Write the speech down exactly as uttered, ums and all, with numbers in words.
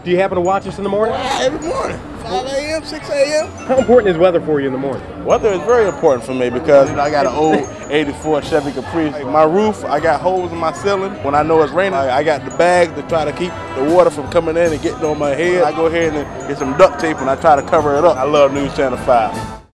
Do you happen to watch us in the morning? Yeah, every morning, five A M, six A M How important is weather for you in the morning? Weather is very important for me because you know, I got an old eighty-four Chevy Caprice. My roof, I got holes in my ceiling. When I know it's raining, I got the bag to try to keep the water from coming in and getting on my head. I go ahead and get some duct tape and I try to cover it up. I love News Channel five.